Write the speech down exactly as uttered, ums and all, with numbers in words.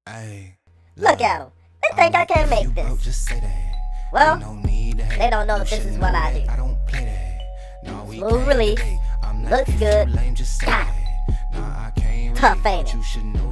Look at them. They think I can't make this. Well, they don't know this is what I do. Smooth release. Looks good. Got it. Tough, ain't it?